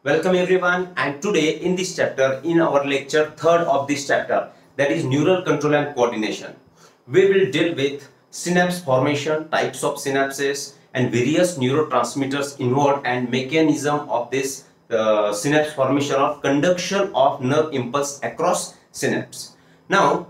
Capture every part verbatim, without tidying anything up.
Welcome everyone, and today in this chapter, in our lecture third of this chapter, that is neural control and coordination, we will deal with synapse formation, types of synapses, and various neurotransmitters involved and mechanism of this uh, synapse formation of conduction of nerve impulse across synapse. Now,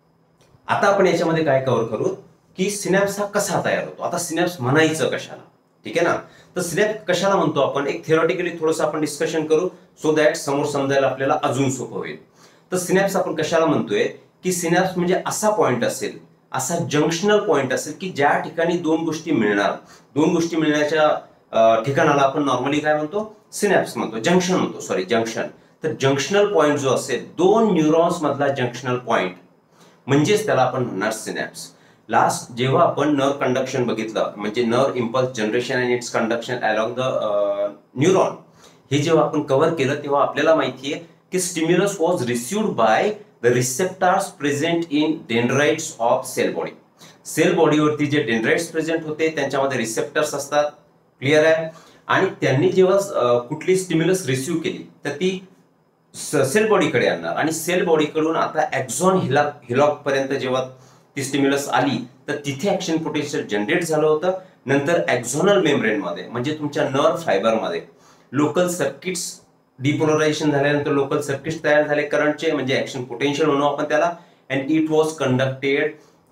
आता आपण याच्यामध्ये काय cover करू की synapse हा कसा तयार होतो. आता सिनॅप्स म्हणायचं कशाला, ठीक आहे ना. तर सिनॅप्स कशाला म्हणतो आपण एक थिओरिटिकली थोडंसं आपण डिस्कशन करू सो दॅट समोर समजायला आपल्याला अजून सोपं होईल. तर सिनॅप्स आपण कशाला म्हणतोय की सिनॅप्स म्हणजे असा पॉइंट असेल, असा जंक्शनल पॉइंट असेल की ज्या ठिकाणी दोन गोष्टी मिळणार, दोन गोष्टी मिळण्याच्या ठिकाणाला आपण नॉर्मली काय म्हणतो, सिनॅप्स म्हणतो, जंक्शन म्हणतो, सॉरी जंक्शन. तर जंक्शनल पॉइंट जो असेल दोन न्यूरॉन्स मधला जंक्शनल पॉइंट म्हणजेच त्याला आपण म्हणणार सिनॅप्स. लास्ट जेव्हा आपण नर्व कंडक्शन बघितलं म्हणजे nerve impulse generation and its conduction along the neuron, हे जेव्हा आपण कव्हर केलं तेव्हा आपल्याला माहिती आहे की stimulus was received by the receptors present in dendrites of cell body. Cell बॉडीवरती जे डेंड्राइट्स प्रेझेंट होते त्यांच्यामध्ये रिसेप्टर्स असतात, क्लिअर आहे. आणि त्यांनी जेव्हा कुठली स्टिम्युलस रिसिव्ह केली तर ती सेल बॉडीकडे आणणार आणि सेल बॉडीकडून आता एक्झॉन हिलॉक हिलॉक पर्यंत जेव्हा ती स्टिम्युलस आली तर तिथे ऍक्शन पोटेन्शियल जनरेट झालं होतं. नंतर एक्झॉनल मेम्ब्रेन मध्ये म्हणजे तुमच्या नर्व फायबर मध्ये लोकल सर्किट्स डिपोलरायझेशन झाल्यानंतर लोकल सर्किट्स तयार झाले करंटचे, म्हणजे ऍक्शन पोटेन्शियल म्हणू आपण त्याला. And it was conducted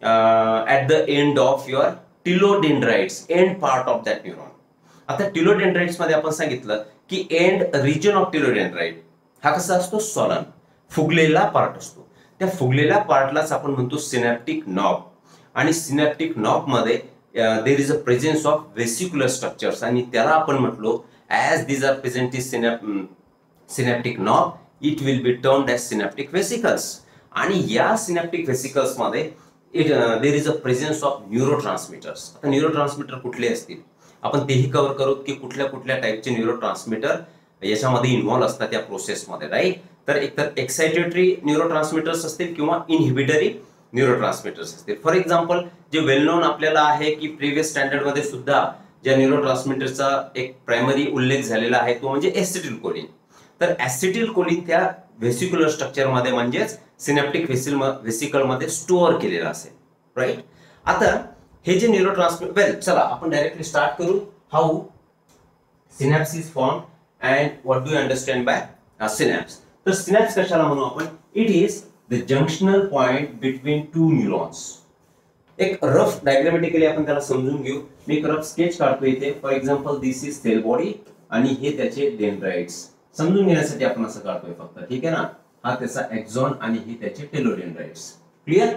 at the end of your telodendrites, end part of that neuron. आता टिलोडेंड्राइट्स मध्ये आपण सांगितलं की एंड रिजन ऑफ टिलोडेंड्राइट हा कसा असतो, सॉलन, फुगलेला पार्ट असतो. त्या फुगलेल्या पार्टलाच आपण म्हणतो सिनॅप्टिक नॉब. आणि सिनॅप्टिक नॉब मध्ये there is a presence of vesicular structures आणि त्याला आपण म्हटलो as these are present in synaptic knob it will be termed as synaptic vesicles. आणि या सिनॅप्टिक वेसिकल्स मध्ये it there is a presence of neurotransmitters. आता neurotransmitter कुठले असतील आपण तेही कव्हर करू की कुठल्या कुठल्या टाईपचे न्यूरोट्रान्समीटर याच्यामध्ये इन्व्हॉल्व असतात या प्रोसेसमध्ये, राईट. तर एकतर एक्साइटेटरी न्यूरोट्रान्समीटर्स असतील किंवा इनहिबिटरी न्यूरोट्रान्समीटर्स असतील. फॉर एक्झाम्पल जे वेल नोन आपल्याला आहे की प्रिव्हियस स्टँडर्ड मध्ये सुद्धा ज्या न्यूरोट्रान्समीटरचा एक प्रायमरी उल्लेख झालेला आहे तो म्हणजे ऍसिटिल कोलिन. तर ऍसिटिल कोलिन त्या व्हेसिक्युलर स्ट्रक्चर मध्ये म्हणजेच सिनॅप्टिक व्हेसिकल मध्ये स्टोअर केलेला असेल, राईट. आता हे जे न्यूरोट्रान्समीटर, वेल चला आपण डायरेक्टली स्टार्ट करू. How synapse is form and what do you understand by uh, synapse. तर synapse कशाला म्हणू आपण, it is the junctional point between two neurons. एक रफ डायग्रामॅटिकली आपण त्याला समजून घेऊ. मी एक रफ स्केच काढतो इथे. For example this is cell body आणि हे त्याचे डेंड्राइट्स. समजून घेण्यासाठी आपण असं काढतोय फक्त, ठीक आहे ना. हा त्याचा एक्झॉन आणि हे त्याचे टेलोडेंड्राइट्स, क्लिअर.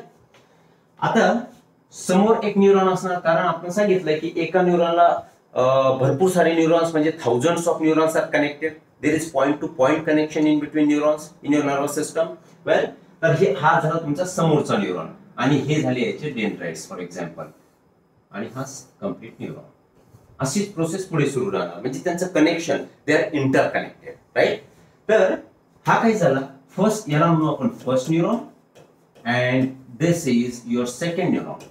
आता समोर एक न्यूरॉन असणार कारण आपण सांगितलंय की एका न्यूरॉनला भरपूर सारे न्यूरॉन्स म्हणजे thousands of neurons are connected. There is point to point connection in between neurons in your nervous system. Well, तर हे हा झाला तुमचा समोरचा न्यूरॉन आणि हे झाले याचे डेंड्राइट्स फॉर एक्झाम्पल, आणि हा कम्प्लीट न्यूरॉन. अशीच प्रोसेस पुढे सुरू राहणार म्हणजे त्यांचं connection they are interconnected, right. तर हा काय झाला, फर्स्ट याला म्हणू आपण first neuron and this is your second neuron.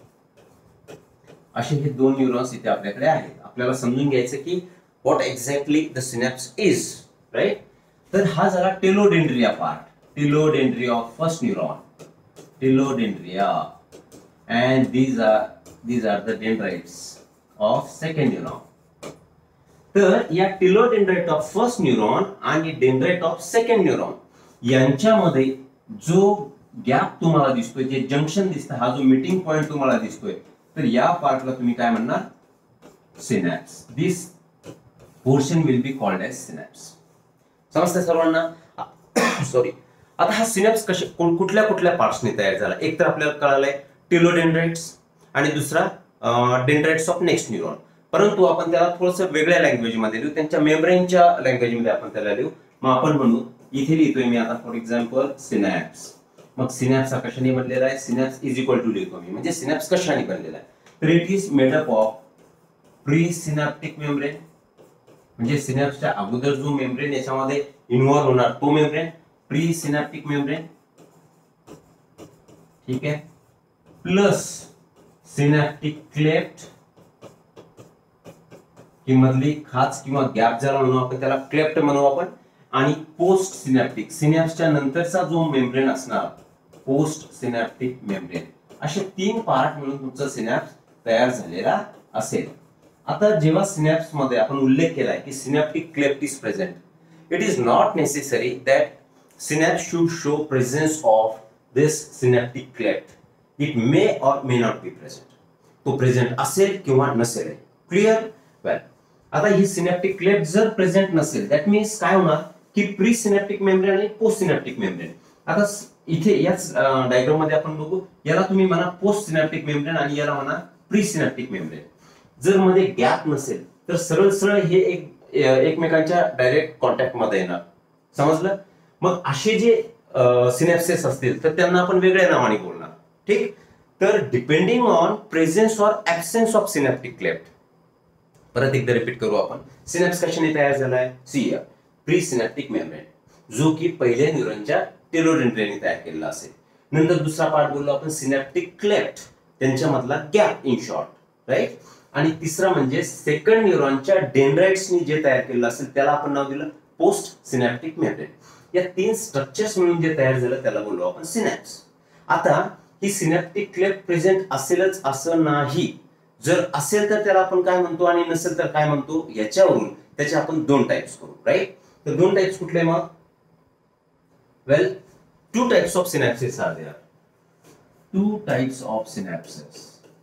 असे हे दोन न्यूरॉन्स इथे आपल्याकडे आहेत. आपल्याला समजून घ्यायचं की what exactly the synapse is, right. तर हा झाला telodendria part, telodendria of first neuron, telodendria, and these are these are the dendrites of second neuron. तर या टेलोडेंड्राइट ऑफ फर्स्ट न्यूरॉन आणि डेंड्राइट ऑफ सेकंड न्यूरॉन यांच्यामध्ये जो gap तुम्हाला दिसतोय, जे जंक्शन दिसतं, हा जो मीटिंग पॉइंट तुम्हाला दिसतोय, तर या पार्टला तुम्ही काय म्हणणार, synapse. This portion will be called as synapse. समजतंय सर्वांना, सॉरी. आता हा सिनॅप्स कशा कुठल्या कुठल्या पार्ट्सने तयार झाला, एक तर आपल्याला कळालंय टेलोडेंड्राइट्स आणि दुसरा डेंड्राइट्स ऑफ नेक्स्ट न्यूरॉन. परंतु आपण त्याला थोडंसं वेगळ्या लँग्वेज मध्ये लिहू, त्यांच्या मेम्ब्रेनच्या लँग्वेज मध्ये आपण त्याला लिहू. मग आपण म्हणू, इथे लिहितोय मी आता फॉर एक्झाम्पल सिनॅप्स. मग सिनॅप्स हा कशाने बनलेला आहे, सिनॅप्स इज इक्वल टू लिहितो मी, म्हणजे सिनॅप्स कशाने बनलेला आहे. तर it is made up of pre synaptic membrane, म्हणजे सिनॅप्सच्या अगोदर जो मेम्ब्रेन याच्यामध्ये इन्व्हॉल्व होणार तो मेम्ब्रेन, प्री सिनॅप्टिक मेम्ब्रेन, ठीक आहे, प्लस सिनॅप्टिक क्लेफ्ट ही मधली खाच किंवा गॅप ज्याला म्हणू आपण त्याला क्लेफ्ट म्हणू आपण. आणि पोस्ट सिनॅप्टिक, सिनॅप्सच्या नंतरचा जो मेम्ब्रेन असणार पोस्ट सिनॅप्टिक मेम्ब्रेन, असे तीन पार्ट मिळून तुमचा सिनॅप्स तयार झालेला असेल. आता जेव्हा सिनॅप्स मध्ये आपण उल्लेख केलाय की synaptic cleft is present, it is not necessary that synapse should show presence of this synaptic cleft. It may or may not be present. तो प्रेझेंट असेल किंवा नसेल. क्लिअर? वेल, आता ही सिनॅप्टिक क्लेफ्ट जर प्रेझेंट नसेल दॅट मीन्स काय होणार की प्री सिनॅप्टिक मेम्ब्रेन आणि पोस्ट सिनॅप्टिक मेम्ब्रेन. आता इथे याच डायग्राम मध्ये आपण बघू, याला तुम्ही म्हणा पोस्ट सिनॅप्टिक मेम्ब्रेन आणि याला म्हणा प्री सिनॅप्टिक मेम्ब्रेन. जर मध्ये गॅप नसेल तर सरळ सरळ हे एक एकमेकांच्या डायरेक्ट कॉन्टॅक्ट मध्ये येणार. समजलं? मग असे जे सिनॅप्सेस असतील तर त्यांना आपण वेगळ्या नावाने बोलणार. ठीक? तर depending on presence or absence of synaptic cleft. परत एकदा रिपीट करू आपण. सिनॅप्स कशाने तयार झालाय? सी प्री सिनॅप्टिक मेम्ब्रेन, जो की पहिल्या न्यूरॉनच्या टेलोडेंड्रिनने तयार केलेला असेल. नंतर दुसरा पार्ट बोललो आपण सिनॅप्टिक क्लेफ्ट, त्यांच्यामधला गॅप इन शॉर्ट, राईट. आणि तिसरा म्हणजे सेकंड न्यूरॉनच्या डेंड्राइट्सनी जे तयार केलेलं असेल त्याला आपण नाव दिलं पोस्ट सिनॅप्टिक मेम्ब्रेन. या तीन स्ट्रक्चर्स मिळून जे तयार झालं त्याला बोललो आपण सिनॅप्स. आता ही सिनॅप्टिक क्लेफ्ट प्रेझेंट असेलच असं नाही. जर असेल तर त्याला आपण काय म्हणतो आणि नसेल तर काय म्हणतो, याच्यावरून त्याचे आपण दोन टाइप्स करू, राईट. तर दोन टाइप्स कुठले मग? वेल, two types of synapses are there. Two types of synapses.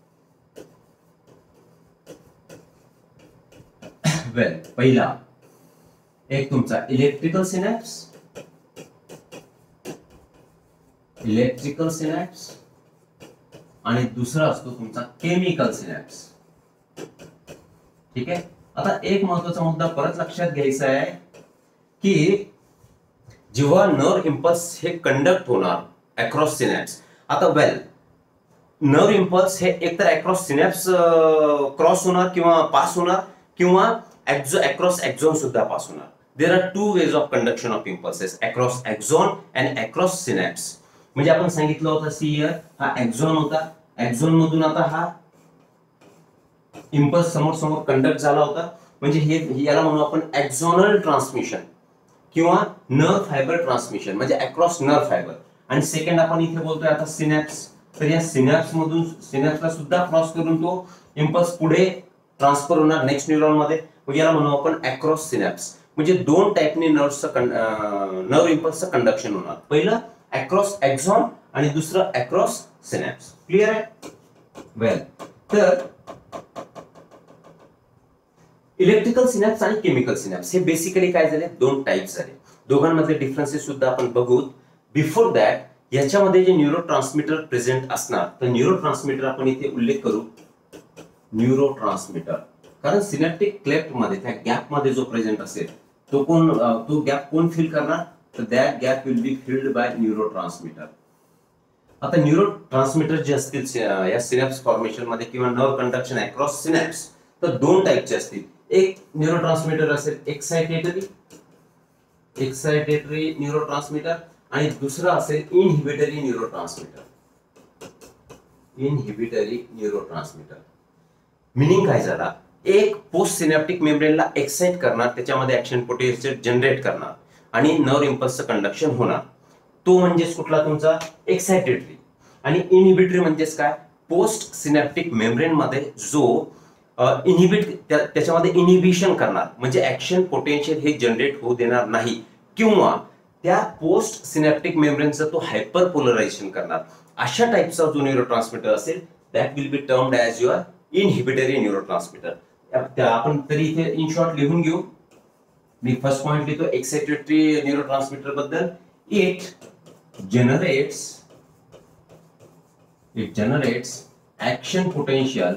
well, पहिला एक तुमचा इलेक्ट्रिकल सिनॅप्स, इलेक्ट्रिकल सिनॅप्स आणि दुसरा असतो तुमचा केमिकल सिनॅप्स. ठीक आहे. आता एक महत्त्वाचा मुद्दा परत लक्षात घ्यायचा आहे की जेव्हा नर्व इम्पल्स हे कंडक्ट होणार अक्रॉस सिनॅप्स. आता वेल, नर्व इम्पल्स हे एकतर अक्रॉस सिनॅप्स क्रॉस होणार किंवा पास होणार किंवा अक्रॉस एक्झॉन सुद्धा पास होणार. There are two ways of conduction of impulses, across axon and across synapse. म्हणजे आपण सांगितलं होतं सी हियर हा एक्झॉन होता, एक्झॉन मधून आता हा इम्पल्स समोर समोर कंडक्ट झाला होता. म्हणजे हे याला म्हणू आपण एक्झॉनल ट्रान्समिशन किंवा नर्व फायबर ट्रान्समिशन, म्हणजे अक्रॉस नर्व फायबर. आणि सेकंड आपण इथे बोलतोय आता सिनॅप्स. तर या सिनॅप्स मधून सिनॅप्सला सुद्धा क्रॉस करून तो इम्पल्स पुढे ट्रान्सफर होणार नेक्स्ट न्यूरॉन मध्ये. मग याला म्हणू आपण अक्रॉस सिनॅप्स. म्हणजे दोन टाइपने नर्वचं नर्व इम्पल्सचं कंडक्शन होणार. पहिलं अक्रॉस एक्झॉन आणि दुसरं अक्रॉस सिनॅप्स. क्लिअर आहे? वेल, तर इलेक्ट्रिकल सिनॅप्स आणि केमिकल सिनॅप्स हे बेसिकली काय झाले, दोन टाइप्स झाले. दोघांमधले डिफरन्सेस सुद्धा आपण बघू. बिफोर दॅट याच्यामध्ये जे न्यूरो ट्रान्समीटर प्रेझेंट असणार, तर न्यूरो ट्रान्समीटर आपण इथे उल्लेख करू न्यूरो ट्रान्समीटर. कारण सिनॅप्टिक क्लेफ्ट मध्ये त्या गॅप मध्ये जो प्रेझेंट असेल तो कोण तो गॅप कोण फिल करणार, तर that gap will be filled by neurotransmitter. आता न्यूरो ट्रान्समीटर जे असतील या सिनॅप्स फॉर्मेशन मध्ये किंवा नर्व कंडक्शन अक्रॉस सिनॅप्स, तर दोन टाइपचे असतील. एक न्यूरो ट्रान्समीटर असेल एक्साइटेटरी एक्साइटेटरी न्यूरो ट्रान्समीटर आणि दुसरा असेल inhibitory neurotransmitter. Inhibitory neurotransmitter meaning काय झाला, एक पोस्ट सिनॅप्टिक मेम्ब्रेनला एक्साइट करणार, त्याच्यामध्ये ऍक्शन पोटेन्शियल जनरेट करणार आणि नर्व इम्पल्सचं कंडक्शन होणार. तो म्हणजेच कुठला तुमचा एक्साइटेटरी. आणि इनहिबिटरी म्हणजेच काय, पोस्ट सिनॅप्टिक मेम्ब्रेन मध्ये जो इनहिबिट त्याच्यामध्ये इनहिबिशन करणार, म्हणजे ऍक्शन पोटेन्शियल हे जनरेट होऊ देणार नाही किंवा त्या पोस्ट सिनॅप्टिक मेम्ब्रेनचं तो हायपर पोलरायझेशन करणार. अशा टाइपचा जो न्यूरो ट्रान्समीटर असेल that will be termed as your inhibitory neurotransmitter. आपण तरी इथे इन शॉर्ट लिहून घेऊ. मी फर्स्ट पॉइंट लिहितो एक्साइटेटरी न्यूरो ट्रान्समीटर बद्दल. It generates it generates action potential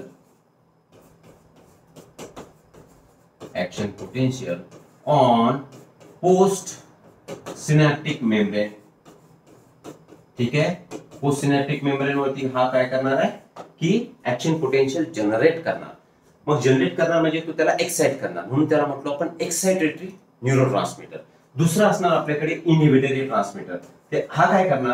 action potential on post synaptic membrane. ठीक आहे. पोस्ट सिनॅप्टिक मेम्ब्रेन वरती हा काय करणार आहे की ऍक्शन पोटेन्शियल जनरेट करणार. मग जनरेट करणार म्हणजे तो त्याला एक्साइट करणार, म्हणून त्याला म्हटलं आपण एक्साइटेटरी न्यूरो ट्रान्समीटर. दुसरा असणार आपल्याकडे इनहिबिटरी ट्रान्समीटर. ते हा काय करणार,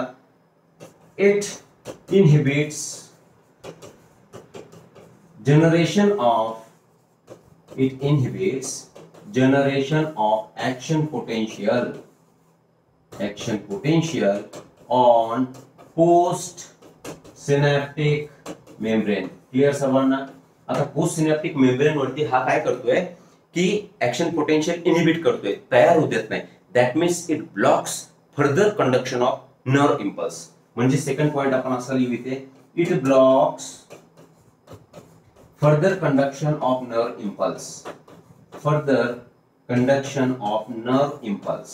it inhibits generation of it inhibits generation of action potential action potential on post synaptic membrane. Clear सर्वांना? आता पोस्ट सिनॅप्टिक मेम्ब्रेन वरती हा काय करतोय की ऍक्शन पोटेन्शियल इनहिबिट करतोय, तयार होत देत नाही. That means it blocks further conduction of nerve impulse. म्हणजे सेकंड पॉइंट आपण असा लिहू इथे, it blocks further conduction of nerve impulse further conduction of nerve impulse.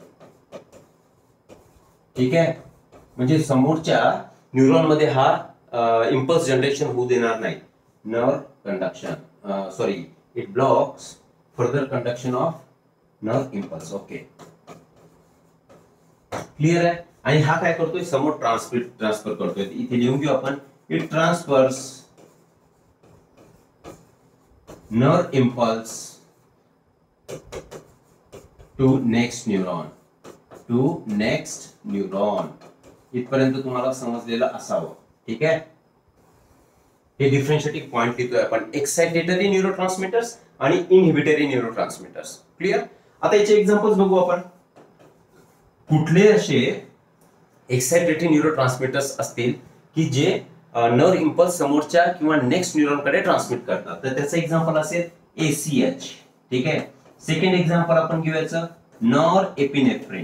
ठीक आहे, म्हणजे समोरच्या न्यूरॉन मध्ये हा इम्पल्स जनरेशन होऊ देणार नाही. Nerve conduction sorry it blocks further conduction of nerve impulse. Okay, clear आहे. आणि हा काय करतोय, समोर ट्रान्सफर ट्रान्सफर करतोय. इथे लिहून घेऊ आपण, it transfers nerve impulse to next neuron to next neuron. इथपर्यंत तुम्हाला समजलेलं असावं. ठीक आहे, हे डिफरन्शिएटिंग पॉइंट लिहितोय आपण, एक्साइटेटरी न्यूरोट्रान्समीटर्स आणि इनहिबिटरी न्यूरोट्रान्समीटर्स. क्लियर. आता याचे एक्झाम्पल्स बघू आपण. कुठले असे एक्साइटेटरी न्यूरोट्रान्समीटर्स असतील की जे नर्व इम्पल्स समोरच्या किंवा नेक्स्ट न्यूरॉन कडे ट्रान्समिट करतात, तर त्याचं एक्झाम्पल असेल एसीएच. ठीक आहे. सेकंड एक्झाम्पल आपण घेऊयाचं नॉर एपिनेफ्रिन.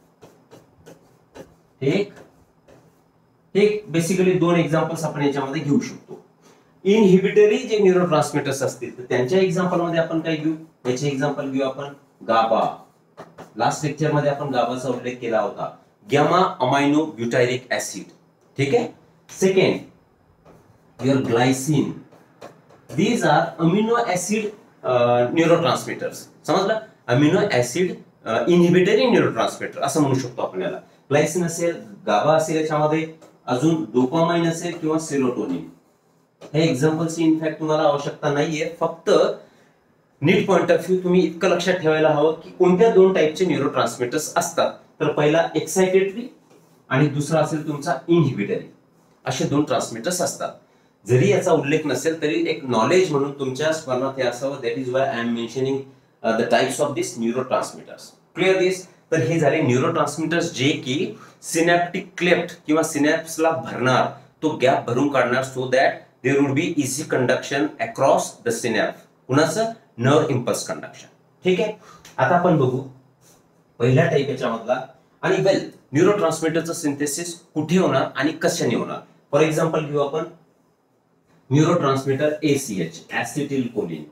ठीक ठीक बेसिकली दोन एक्झाम्पल्स आपण याच्यामध्ये घेऊ शकतो. इनहिबिटरी जे न्यूरोट्रान्समीटर्स असतील तर त्यांच्या एक्झाम्पल मध्ये आपण काय घेऊ, याचे एक्झाम्पल घेऊ आपण गाबा. लास्ट लेक्चर मध्ये आपण गाबाचा उल्लेख केला होता, गॅमा अमायनो ब्युटायरिक ऍसिड. ठीक आहे. Second your glycine. These are amino acid neurotransmitters. समजलं? अमिनो ऍसिड इनहिबिटरी न्यूरोट्रान्समीटर असं म्हणू शकतो आपण याला. ग्लायसिन असेल, गाबा असेल, याच्यामध्ये अजून डोपामाइन असेल किंवा सेरोटोनिन. हे एक्झाम्पल्सची इनफॅक्ट तुम्हाला आवश्यकता नाहीये, फक्त नीट पॉइंट ऑफ व्ह्यू तुम्ही इतकं लक्षात ठेवायला हवं की कोणत्या दोन टाईपचे न्यूरोट्रान्समीटर्स असतात. तर पहिला एक्साइटेटरी आणि दुसरा असेल तुमचा इनहिबिटरी. असे दोन ट्रान्समीटर्स असतात. जरी याचा उल्लेख नसेल तरी एक नॉलेज म्हणून तुमच्या स्मरणात हे असावं. That is why I am mentioning the types of this neurotransmitters. Clear this? तर हे झाले न्यूरोट्रान्समीटर्स जे की सिनॅप्टिक क्लेफ्ट किंवा सिनॅप्सला भरणार, तो गॅप भरून काढणार, so that there would be easy conduction across the synapse. कुणाचं? Nerve impulse conduction. ठीक आहे. आता आपण बघू पहिल्या टाइप याच्यामधला. आणि वेल न्यूरोट्रान्समीटरचं सिंथेसिस कुठे होणार आणि कशाने होणार. फॉर एक्झाम्पल घेऊ आपण neurotransmitter ACh, acetyl choline.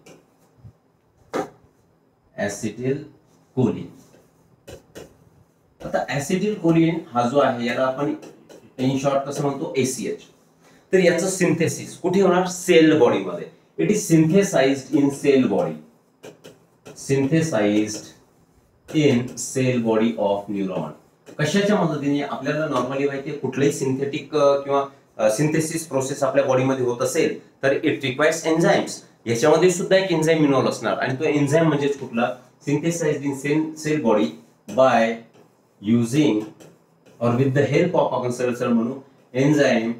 Acetyl choline. आता ऍसिटिल कोलिन हा जो आहे याला आपण इन शॉर्ट कसं म्हणतो, एसीएच. तर याचं सिंथेसिस कुठे होणार? सेल बॉडी मध्ये. It is synthesised in cell body. Synthesised in cell body of neuron. कशाच्या मदतीने? आपल्याला नॉर्मली माहिती आहे कुठलेही सिंथेटिक किंवा सिंथेसिस प्रोसेस आपल्या बॉडीमध्ये होत असेल तर इट रिक्वायर्स एन्झाइम्स. याच्यामध्ये सुद्धा एक एन्झाइम इन्व्हॉल्व असणार आणि तो एन्झाइम म्हणजेच कुठला? Synthesised in cell cell body by using or with the help of आपण सरळ सरळ म्हणू enzyme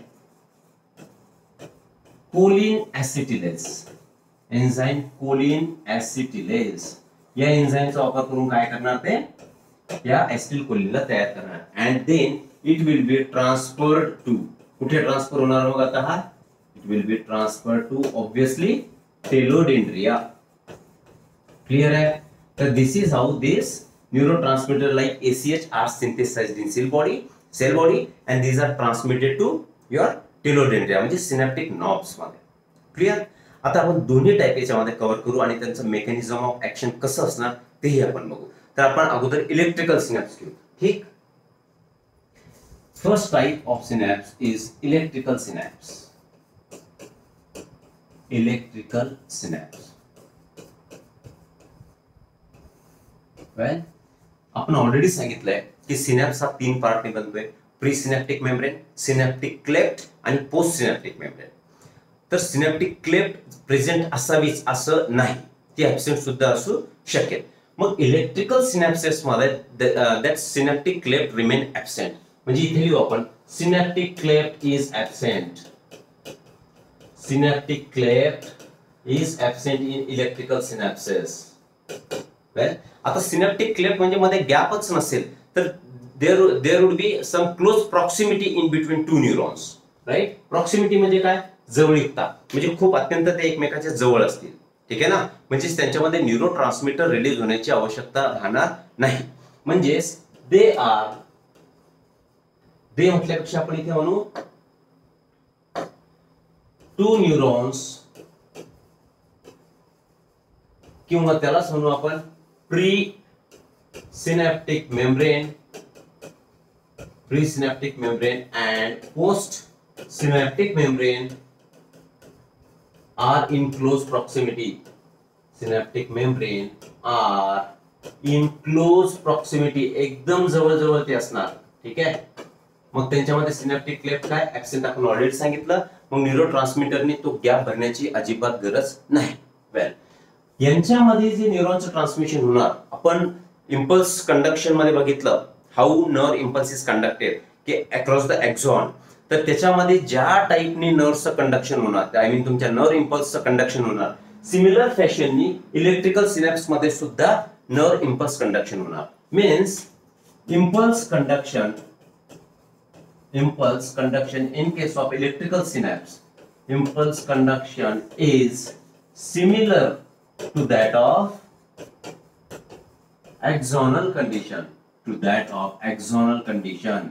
choline acetylase. Enzyme choline acetylase या एन्झाइमचा वापर करून काय करणार ते? या ऍसिटिल कोलिनला तयार करणार. And then it will be transferred to, कुठे ट्रान्सफर होणार मग आता हा? It will be transferred to obviously telodendria. Clear आहे? तर this is how this neurotransmitter like A C H are synthesized in cell body cell body and these are transmitted to your telodendria म्हणजे synaptic knobs मध्ये. Clear? आता आपण दोन्ही type याच्यामध्ये cover करू आणि त्यांचं मेकॅनिझम ऑफ ऍक्शन कसं असणार तेही आपण बघू. तर आपण अगोदर इलेक्ट्रिकल सिनॅप्स घेऊ. ठीक. First type of synapse is electrical synapse. Electrical synapse. Well आपण ऑलरेडी सांगितलंय की सिनॅप्स हा तीन पार्टने बनतोय, pre synaptic membrane, synaptic cleft आणि पोस्ट सिनॅप्टिक मेम्ब्रेन. तर सिनॅप्टिक क्लेफ्ट प्रेझेंट असावीच असं नाही, ती ऍब्सेंट सुद्धा असू शकेल. मग इलेक्ट्रिकल सिनॅप्सेस मध्ये that synaptic cleft remain absent. म्हणजे इथे लिहू आपण सिनॅप्टिक क्लेफ्ट इज ऍब्सेंट. सिनॅप्टिक क्लेफ्ट is absent in electrical synapses. Well, आता सिनॅप्टिक क्लेफ्ट म्हणजे मध्ये गॅपच नसेल तर there there would be some close proximity in between two neurons, right. Proximity म्हणजे काय? जवळीकता, म्हणजे खूप अत्यंत ते एकमेकाच्या जवळ असतील, ठीक आहे ना. म्हणजे त्यांच्यामध्ये न्यूरो ट्रान्समीटर रिलीज होण्याची आवश्यकता राहणार नाही. म्हणजेच दे आर, दे म्हटल्यापेक्षा आपण इथे म्हणू टू न्यूरॉन्स, किंवा त्यालाच म्हणू आपण pre synaptic membrane, pre synaptic membrane and post synaptic membrane are in close proximity. Synaptic membrane are in close proximity, एकदम जवळ जवळ ते असणार, ठीक आहे. मग त्यांच्यामध्ये सिनॅप्टिक क्लेफ्ट काय ऍब्सेंट आपण ऑलरेडी सांगितलं. मग न्यूरो ट्रान्समीटरने तो गॅप भरण्याची अजिबात गरज नाही. वेल, यांच्यामध्ये जे न्यूरॉनचं ट्रान्समिशन होणार, आपण इम्पल्स कंडक्शन मध्ये बघितलं how nerve impulse is conducted की अक्रॉस द एक्झॉन. तर त्याच्यामध्ये ज्या टाईपनी नर्वचं कंडक्शन होणार, आय मीन तुमच्या नर्व इम्पल्सचं कंडक्शन होणार, सिमिलर फॅशननी इलेक्ट्रिकल सिनॅप्स मध्ये सुद्धा नर्व इम्पल्स कंडक्शन होणार. Means impulse conduction, impulse conduction in case of electrical synapse, impulse conduction is similar to that of axonal condition, to that of axonal condition.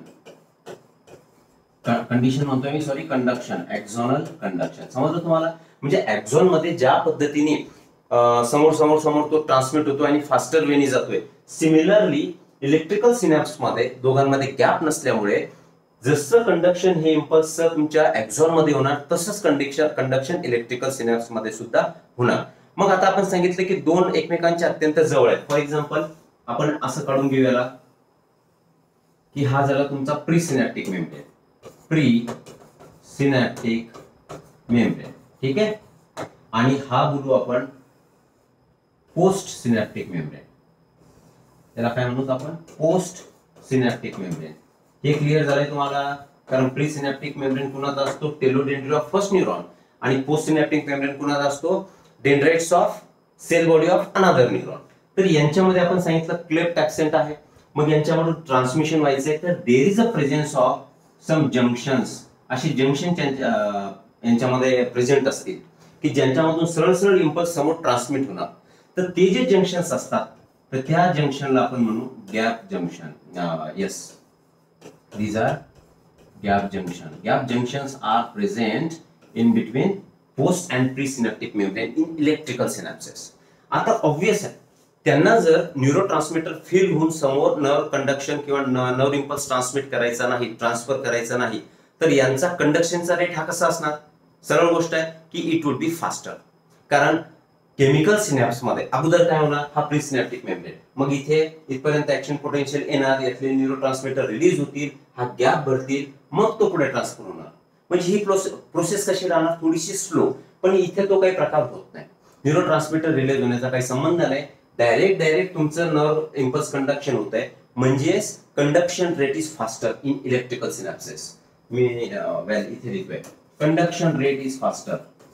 Condition म्हणतोय मी, sorry, conduction, axonal conduction. समजलं तुम्हाला? म्हणजे एक्झॉन मध्ये ज्या पद्धतीने समोर समोर समोर तो ट्रान्समिट होतो आणि फास्टर वेनी जातोय, सिमिलरली इलेक्ट्रिकल सिनॅप्स मध्ये दोघांमध्ये गॅप नसल्यामुळे जसं कंडक्शन हे इम्पल्स तुमच्या एक्झॉन मध्ये होणार, तसंच कंडक्शन कंडक्शन इलेक्ट्रिकल सिनॅप्स मध्ये सुद्धा होणार. मग आता आपण सांगितलं की दोन एकमेकांच्या अत्यंत जवळ आहेत. फॉर एक्झाम्पल आपण असं काढून घेऊया की हा झाला तुमचा pre synaptic membrane, pre synaptic membrane, ठीक आहे. आणि हा बोलू आपण पोस्ट सिनॅप्टिक मेम्ब्रेन. त्याला काय म्हणतो आपण? Post synaptic membrane. हे क्लिअर झालंय तुम्हाला? कारण प्री सिनॅप्टिक मेम्ब्रेन कुणाचा असतो? Telodendrite of first neuron. आणि पोस्ट सिनॅप्टिक मेम्ब्रेन कुणाचा असतो? Dendrites of cell body of another neuron. तर यांच्यामध्ये आपण सांगितलं क्लेफ्ट ऍब्सेंट आहे. मग यांच्यामधून ट्रान्समिशन व्हायचंय तर there is a presence of some junctions. अशी जंक्शन यांच्यामध्ये प्रेझेंट असतील की ज्यांच्यामधून सरळ सरळ इम्पल्स समोर ट्रान्समिट होणार. तर ते जे जंक्शन्स असतात तर त्या जंक्शनला आपण म्हणू gap junction. Yes, these are gap junction. Gap junctions are present in between post and presynaptic membrane in electrical synapses. आता ऑब्वियस आहे त्यांना जर न्यूरोट्रान्समीटर फेल होऊन समोर नर्व कंडक्शन किंवा नर्व इम्पल्स ट्रान्समिट करायचा नाही, ट्रान्सफर करायचा नाही, तर यांचा कंडक्शनचा रेट हा कसा असणार? सरळ गोष्ट आहे की इट वुड बी फास्टर. कारण केमिकल सिनॅप्स मध्ये अगोदर काय होणार? हा प्रीसिनॅप्टिक मेम्ब्रेन. मग इथे इथपर्यंत ऍक्शन पोटेन्शियल येणार, यातले न्यूरोट्रान्समीटर रिलीज होतील, हा गॅप भरतील, मग तो पुढे ट्रान्सफर होणार. म्हणजे ही प्रोसेस कशी राहणार? थोडीशी स्लो, पण इथे तो काही प्रकार होत नाही. न्यूरोट्रान्समीटर रिलीज होण्याचा काही संबंध नाही. डायरेक्ट डायरेक्ट तुमचं नर्व इम्पल्स कंडक्शन होत आहे, म्हणजेच conduction rate is faster in electrical synapses. मी वेल इथे लिहितोय conduction rate is faster.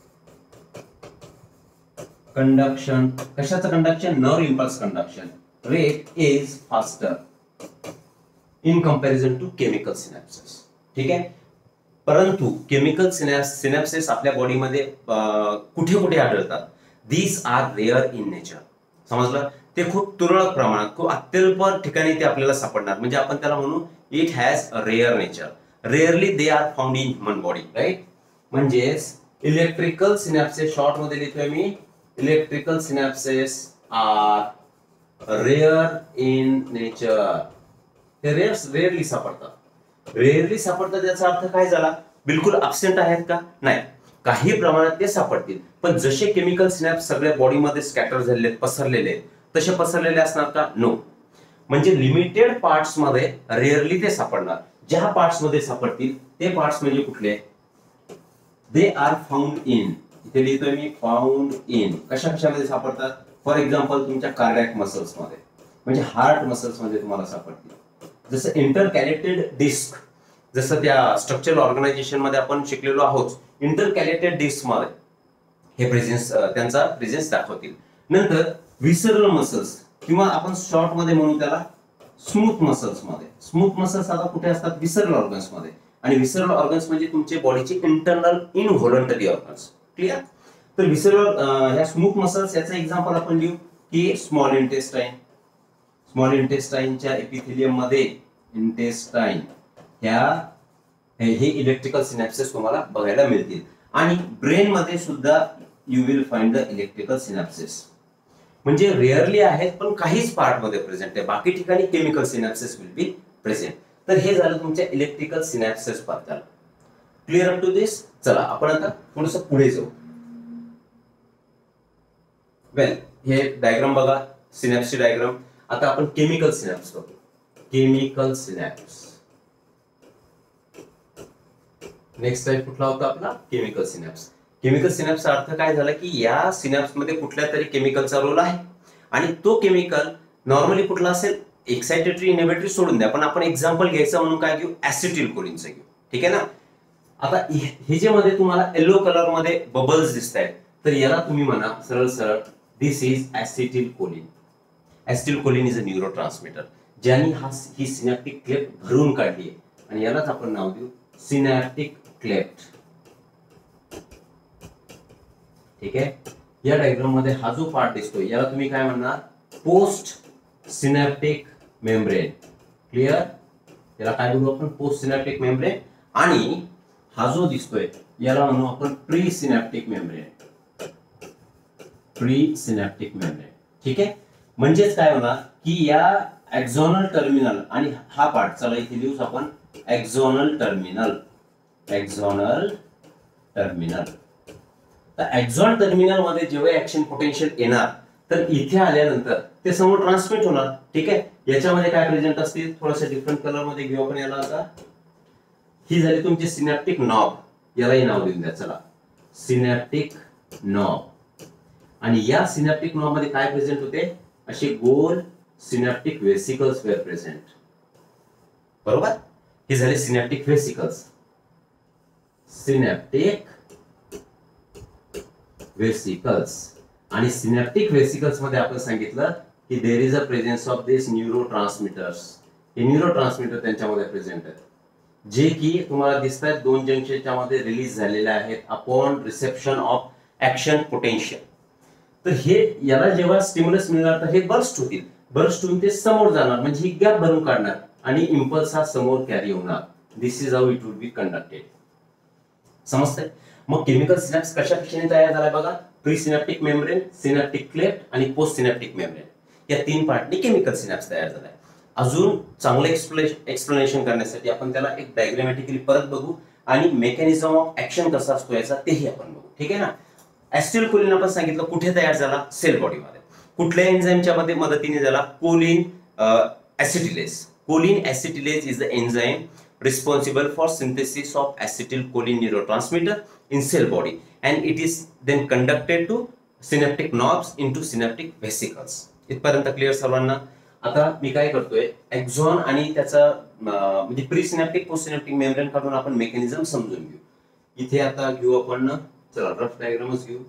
Conduction कशाचं conduction? Nerve impulse conduction rate is faster in comparison to chemical synapses, ठीक आहे. परंतु केमिकल सिनॅप्सेस आपल्या बॉडीमध्ये कुठे कुठे आढळतात? These are rare in nature. समजलं? ते खूप तुरळक प्रमाणात, खूप अत्यल्प ठिकाणी ते आपल्याला सापडणार. म्हणजे आपण त्याला म्हणू it has a rare nature. Rarely they are found in human body, right. म्हणजेच इलेक्ट्रिकल सिनॅप्सेस, शॉर्ट मध्ये लिहितोय मी, electrical synapses are rare in nature. ते रेअर रेअरली सापडतात. रेअरली सापडतात याचा अर्थ काय झाला? बिलकुल अब्सेंट आहेत का? नाही, काही प्रमाणात ते सापडतील. पण जसे केमिकल सिनॅप्स सगळ्या बॉडीमध्ये स्कॅटर झालेले, पसरलेले आहेत, तसे पसरलेले असणार का? नो. म्हणजे लिमिटेड पार्ट्स मध्ये रेअरली ते सापडणार. ज्या पार्ट्स मध्ये सापडतील ते पार्ट्स म्हणजे कुठले? They are found in. इथे लिहितोय मी फाउंड इन. कशा कशामध्ये सापडतात? फॉर एक्झाम्पल तुमच्या कार्डियक मसल्स मध्ये, म्हणजे हार्ट मसल्स मध्ये तुम्हाला सापडतील. जसं इंटरकॅलेटेड डिस्क, जसं त्या स्ट्रक्चरल ऑर्गनायझेशन मध्ये आपण शिकलेलो आहोत, इंटरकॅलेटेड डिस्क मध्ये हे प्रेझेन्स त्यांचा प्रेझेन्स दाखवतील. नंतर विसरल मसल्स किंवा आपण शॉर्ट मध्ये म्हणू त्याला स्मूथ मसल्स मध्ये. स्मूथ मसल्स आता कुठे असतात? विसरल ऑर्गन्स मध्ये. आणि विसरल ऑर्गन्स म्हणजे तुमचे बॉडीचे इंटरनल इनव्हॉलंटरी ऑर्गन्स. क्लिअर? तर विसरल ह्या स्मूथ मसल्स याचं एक्झाम्पल आपण लिहू की स्मॉल इंटेस्टाईन. स्मॉल इंटेस्टाईनच्या एपिथेलियम मध्ये इंटेस्टाईन ह्या हे इलेक्ट्रिकल सिनॅप्सेस तुम्हाला बघायला मिळतील. आणि ब्रेन मध्ये सुद्धा you will find the electrical synapses. म्हणजे रेअरली आहेत पण काहीच पार्ट मध्ये प्रेझेंट आहे. बाकी ठिकाणी chemical synapses will be present. तर हे झालं तुमच्या इलेक्ट्रिकल सिनॅप्सेस बद्दल. Clear up to this? चला आपण आता थोडंसं पुढे जाऊ. वेल, हे डायग्राम बघा, सिनॅप्सची डायग्राम. आता आपण केमिकल सिनॅप्स बघू. Chemical synapse. नेक्स्ट टाइप कुठला होता आपला? Chemical synapse. केमिकल सिनॅप्सचा अर्थ काय झाला की या सिनॅप्स मध्ये कुठल्या तरी केमिकलचा रोल आहे आणि तो केमिकल नॉर्मली कुठला असेल? एक्साइटेटरी इनहिबिटरी सोडून द्या, पण आपण एक्झाम्पल घ्यायचं म्हणून काय घेऊ? ऍसिटिल कोलिनचं घेऊ. ठीक आहे ना? आता हे जे मध्ये तुम्हाला येलो कलर मध्ये बबल्स दिसत आहेत तर याला तुम्ही म्हणा सरळ सरळ this is acetyl choline. Acetyl choline is a neurotransmitter ज्यांनी हा ही सिनॅप्टिक क्लेफ्ट भरून काढली आहे आणि यालाच आपण नाव देऊ सिनॅप्टिक क्लेफ्ट. ठीक आहे? या डायग्राम मध्ये हा जो पार्ट दिसतोय याला तुम्ही काय म्हणणार? Post synaptic membrane. क्लिअर? याला काय बोलू आपण? Post synaptic membrane. आणि हा जो दिसतोय याला म्हणू आपण pre synaptic membrane. Pre synaptic membrane. ठीक आहे? म्हणजेच काय होणार की या एक्झॉनल टर्मिनल आणि हा पार्ट, चला इथे लिहूच आपण एक्झॉनल टर्मिनल. एक्झॉनल टर्मिनल. तर एक्झॉन टर्मिनल मध्ये जेव्हा ऍक्शन पोटेन्शियल येणार तर इथे आल्यानंतर ते समोर ट्रान्समिट होणार. ठीक आहे? याच्यामध्ये काय प्रेझेंट असतील? थोडंसं डिफरंट कलर मध्ये घेऊ आपण याला. आता ही झाली तुमची सिनॅप्टिक नॉब. यालाही नाव देऊन द्या. चला, सिनॅप्टिक नॉब. आणि या सिनॅप्टिक नॉब मध्ये काय प्रेझेंट होते? असे गोल सिनॅप्टिक वेसिकल्स वेर प्रेझेंट. बरोबर? हे झाले सिनॅप्टिक वेसिकल्स. Synaptic vesicles. आणि सिनॅप्टिक वेसिकल्स मध्ये आपण सांगितलं की there is a presence of this neurotransmitters. हे न्यूरोट्रान्समीटर त्यांच्यामध्ये प्रेझेंट आहेत जे की तुम्हाला दिसत आहेत दोन जंक्शनच्या मध्ये रिलीज झालेले आहेत upon reception of action potential. तर हे याला जेव्हा स्टिम्युलस मिळणार तर हे बर्स्ट होतील. बर्स्ट होऊन ते समोर जाणार म्हणजे ही गॅप भरून काढणार आणि इम्पल्स हा समोर कॅरी होणार. This is how it would be conducted. समजतंय? मग केमिकल सिनॅप्स कशा कशाने तयार झालाय बघा. Pre synaptic membrane, synaptic cleft आणि पोस्ट सिनॅप्टिक मेम्ब्रेन या तीन पार्टने केमिकल सिनॅप्स तयार झालाय. अजून चांगलं एक्सप्लेनेशन करण्यासाठी आपण त्याला एक डायग्रामॅटिकली परत बघू आणि मेकॅनिझम ऑफ ऍक्शन कसा असतो याचा तेही आपण बघू. ठीक आहे ना? ऍसिटिल कोलिन आपण सांगितलं कुठे तयार झाला? सेल बॉडीमध्ये. कुठल्या एन्झाईमच्या मध्ये मदतीने झाला? Choline acetylase. Choline acetylase is the enzyme responsible for synthesis of acetylcholine neurotransmitter in cell body and it is then conducted to synaptic knobs into synaptic vesicles. इथपर्यंत क्लिअर सर्वांना? आता मी काय करतोय एक्झॉन आणि त्याचा म्हणजे pre synaptic post synaptic membrane काढून आपण मेकॅनिझम समजून घेऊ. इथे आता घेऊ आपण, चला रफ डायग्रामच घेऊ.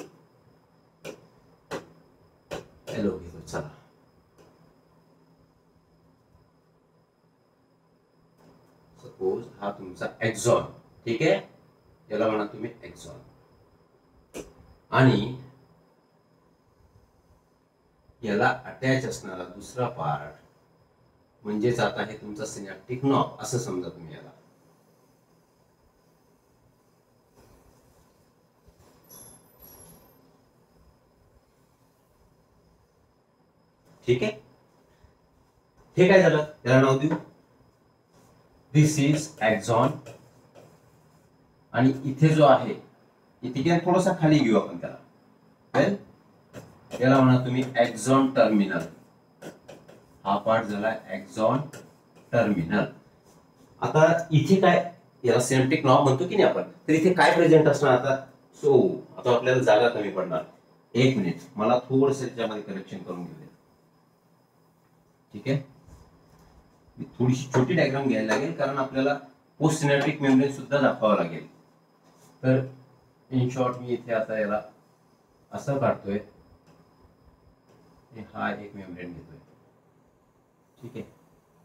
हॅलो घेऊ. चला सपोज हा तुमचा एक्झॉन. ठीक आहे? याला म्हणा तुम्ही एक्झॉन. आणि याला अटॅच असणारा दुसरा पार्ट म्हणजेच आता हे तुमचा सिनॅप्टिक नॉब असं समजा तुम्ही याला. ठीक आहे? हे काय झालं? याला नाव देऊ दिस इज एक्झॉन. आणि इथे जो आहे इथे थोडासा खाली घेऊ आपण त्याला. याला म्हणा तुम्ही एक्झॉन टर्मिनल. हा पार्ट झाला एक्झॉन टर्मिनल. आता इथे काय याला सिनॅप्टिक नॉब म्हणतो की नाही आपण, तर इथे काय प्रेझेंट असणार आता? सो आता आपल्याला जागा कमी पडणार. एक मिनिट, मला थोडस त्याच्यामध्ये करेक्शन करून घेऊ. ठीक आहे? थोडीशी छोटी डायग्राम घ्यायला लागेल कारण आपल्याला पोस्ट सिनॅप्टिक मेम्ब्रेन सुद्धा दाखवावं लागेल. तर इन शॉर्ट मी इथे आता याला असं काढतोय, हा एक मेम्ब्रेन घेतोय, ठीक आहे.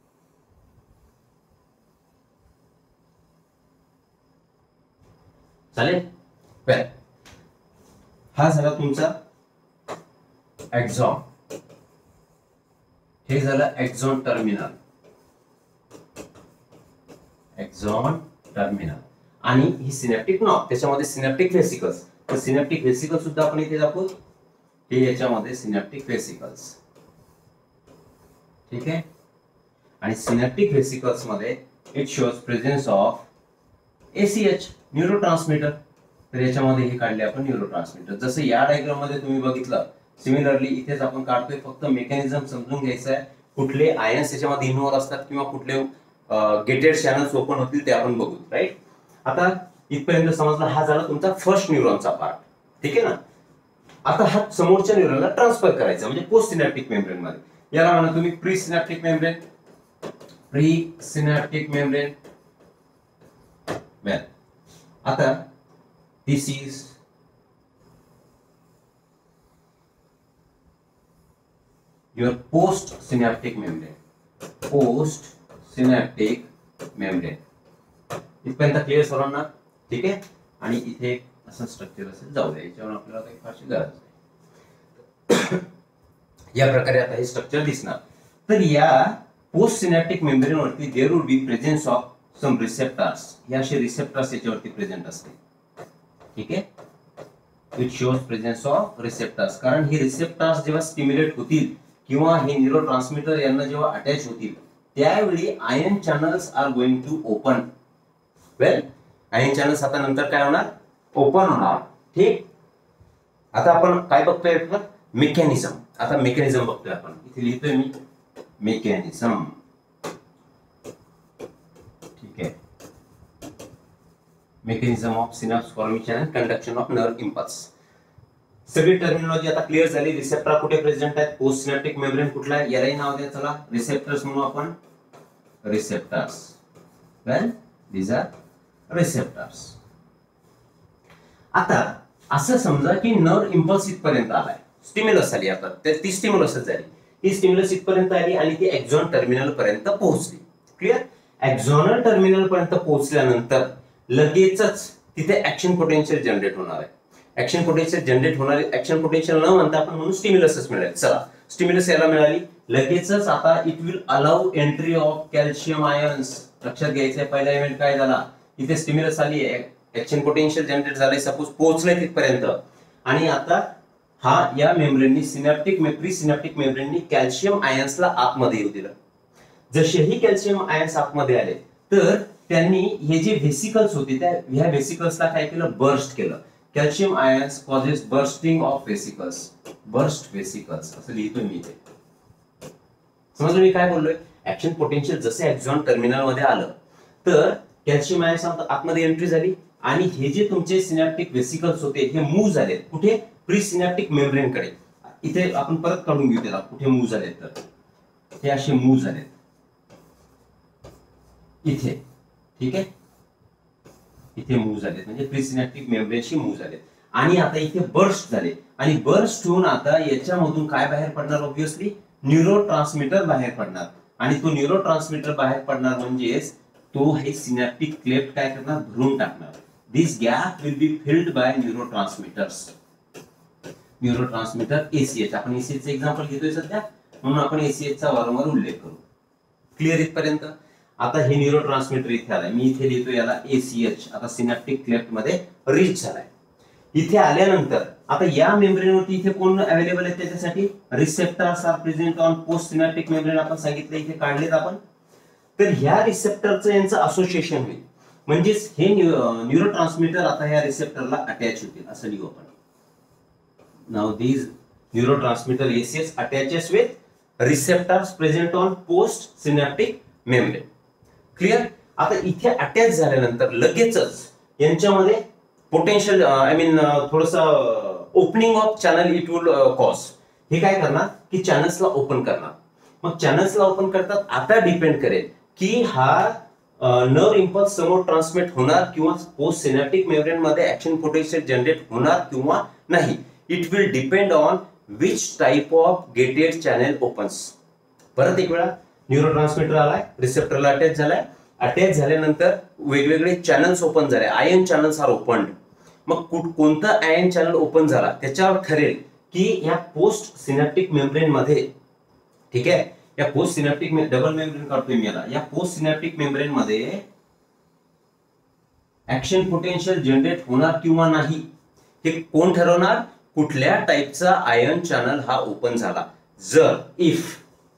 चालेल. वेल, हा झाला तुमचा एक्झॉन, हे झालं एक्झॉन टर्मिनल, एक्झॉन टर्मिनल. आणि ही सिनॅप्टिक नॉब, त्याच्यामध्ये सिनॅप्टिक व्हेसिकल्स, तर सिनॅप्टिक व्हेसिकल्स सुद्धा आपण इथे दाखवू, हे याच्यामध्ये सिनॅप्टिक व्हेसिकल्स, ठीक आहे. आणि सिनॅप्टिक व्हेसिकल्स मध्ये it shows presence of ACH, neurotransmitter. तर याच्यामध्ये हे काढले आपण न्यूरोट्रान्समीटर, जसं या डायग्राम मध्ये तुम्ही बघितलं. सिमिलरली इथेच आपण काढतोय, फक्त मेकॅनिझम समजून घ्यायचं आहे, कुठले आयन्स याच्यामध्ये इन्व्हॉल्व असतात किंवा कुठले गेटेड चॅनल्स ओपन होतील ते आपण बघू, राईट. आता इथपर्यंत समजलं, हा झाला तुमचा फर्स्ट न्यूरॉनचा पार्ट, ठीक आहे ना. आता हा समोरच्या न्यूरॉनला ट्रान्सफर करायचा, म्हणजे पोस्ट सिनॅप्टिक मेम्ब्रेन मध्ये. याला म्हणा तुम्ही pre synaptic membrane, pre synaptic membrane. Well, आता this is your post synaptic membrane, post synaptic membrane. इथपर्यंत क्लिअर सर्वांना, ठीक आहे. आणि इथे असं स्ट्रक्चर असेल, जाऊ द्या, याच्यावर आपल्याला काही फारशी गरज नाही. या प्रकारे आता हे स्ट्रक्चर दिसणार. तर या पोस्ट सिनॅप्टिक मेम्ब्रेन वरती there would be presence of some receptors, हे असे रिसेप्टर्स याच्यावरती प्रेझेंट असते, ठीक आहे. It shows presence of receptors, कारण हे रिसेप्टर्स जेव्हा स्टिम्युलेट होतील किंवा हे न्यूरोट्रान्समीटर यांना जेव्हा अटॅच होतील, त्यावेळी ion channels are going to open. Well, ion channels आता नंतर काय होणार, ओपन होणार, ठीक. आता आपण काय बघतोय, मेकॅनिझम. आता मेकॅनिझम बघतोय आपण, इथे लिहितोय मी मेकॅनिझम, ठीक आहे. Mechanism of synapse formation and conduction of nerve impulse. सगळी टर्मिनॉलॉजी आता क्लिअर झाली. रिसेप्टर कुठे प्रेझेंट आहेत, पोस्ट सिनॅप्टिक मेम्ब्रेन कुठला आहे, यालाही नाव द्या, चला रिसेप्टर्स म्हणू आपण, receptors. Well, these are receptors. आता असं समजा की नर्व इम्पल्स इथपर्यंत आलाय, स्टिम्युलस आली, आता ती स्टिम्युलसच झाली, ही स्टिम्युलस इथपर्यंत आली आणि ती एक्झॉन टर्मिनल पर्यंत पोहोचली. क्लिअर. एक्झॉनल टर्मिनल पर्यंत पोहोचल्यानंतर लगेचच तिथे ऍक्शन पोटेन्शियल जनरेट होणार आहे. ऍक्शन पोटेन्शियल जनरेट होणारे, ऍक्शन पोटेन्शियल न म्हणता आपण म्हणून स्टिम्युलसच मिळेल. चला, स्टिम्युलस याला मिळाली, लगेचच आता it will allow entry of calcium ions. लक्षात घ्यायचंय, पहिला इव्हेंट काय झाला, इथे स्टिम्युलस आली, ऍक्शन पोटेन्शियल जनरेट झाले, सपोज पोहोचले तिथपर्यंत. आणि आता हा या मेम्ब्रेननी, सिनॅप्टिक प्री सिनॅप्टिक मेम्ब्रेननी कॅल्शियम आयन्सला आतमध्ये येऊ दिलं. जसेही कॅल्शियम आयन्स आतमध्ये आले, तर त्यांनी हे जे व्हेसिकल्स होते, त्या ह्या व्हेसिकल्सला काय केलं, बर्स्ट केलं. Calcium ions causes bursting of vesicles, burst vesicles असं लिहितो मी इथे. समजलं मी काय बोललोय. ऍक्शन पोटेन्शियल जसे एक्झॉन टर्मिनल मध्ये आलं, तर कॅल्शियम आयन्स आतमध्ये एंट्री झाली आणि हे जे तुमचे सिनॅप्टिक व्हेसिकल्स होते हे मूव्ह झाले कुठे, प्री सिनॅप्टिक मेम्ब्रेन कडे. इथे आपण परत काढून घेऊ त्याला, कुठे मूव्ह झाले, तर हे असे मूव्ह झाले इथे, ठीक आहे. इथे मूव्ह झाले म्हणजे प्री सिनॅप्टिक मेम्ब्रेनशी मूव्ह झाले आणि आता इथे बर्स्ट झाले आणि बर्स्ट होऊन आता याच्यामधून काय बाहेर पडणार, ऑब्विसली न्यूरोट्रान्समीटर बाहेर पडणार. आणि तो न्यूरोट्रान्समीटर बाहेर पडणार म्हणजेच तो हे सिनॅप्टिक क्लेफ्ट काय करणार, भरून टाकणार. This gap will be filled by neurotransmitters. Neurotransmitter ACH, आपण एसीएच चे एक्झाम्पल घेतोय सध्या, म्हणून आपण एसीएच चा वारंवार उल्लेख करू. क्लिअर इथपर्यंत. आता हे न्यूरोट्रान्समीटर इथे आलाय, मी इथे लिहितो याला एसीएच. आता सिनॅप्टिक क्लेफ्ट मध्ये रीच झालाय. इथे आल्यानंतर आता या मेम्ब्रेनवरती इथे कोण अवेलेबल आहे, त्याच्यासाठी receptors are present on post synaptic membrane. आपण सांगितलं इथे काढलेत आपण. तर ह्या रिसेप्टरचं यांचं असोसिएशन होईल, म्हणजेच हे न्यूरोट्रान्समीटर आता ह्या रिसेप्टरला अटॅच होतील, असं लिहू आपण. Now these neurotransmitter A C H attaches with receptors present on post synaptic membrane. Clear. आता इथे अटॅच झाल्यानंतर लगेचच यांच्यामध्ये पोटेन्शियल, आय मीन थोडंसं opening of channel it will cause. हे काय करणार की चॅनल्सला ओपन करणार. मग चॅनल्सला ओपन करतात, आता डिपेंड करेल की हा नर्व इम्पल्स समोर ट्रान्समिट होणार किंवा पोस्ट सिनॅप्टिक मेम्ब्रेन मध्ये ऍक्शन पोटेन्शियल जनरेट होणार किंवा नाही. It will depend on which type of gated channel opens. परत एक वेळा न्यूरोट्रान्समीटर आलाय, रिसेप्टरला अटॅच झालाय, अटॅच झाल्यानंतर वेगवेगळे चॅनल्स ओपन झाले, आयन चॅनल्स आर ओपन्ड. मग कोणतं आयन चॅनल ओपन झाला त्याच्यावर ठरेल की या पोस्ट सिनॅप्टिक मेम्ब्रेन मध्ये, ठीक आहे, या पोस्ट सिनॅप्टिक डबल मेम्ब्रेन काढतोय मी याला, या पोस्ट सिनॅप्टिक मेम्ब्रेन मध्ये ऍक्शन पोटेन्शियल जनरेट होणार किंवा नाही हे कोण ठरवणार? कुठल्या टाइपचा आयन चॅनल हा ओपन झाला. जर if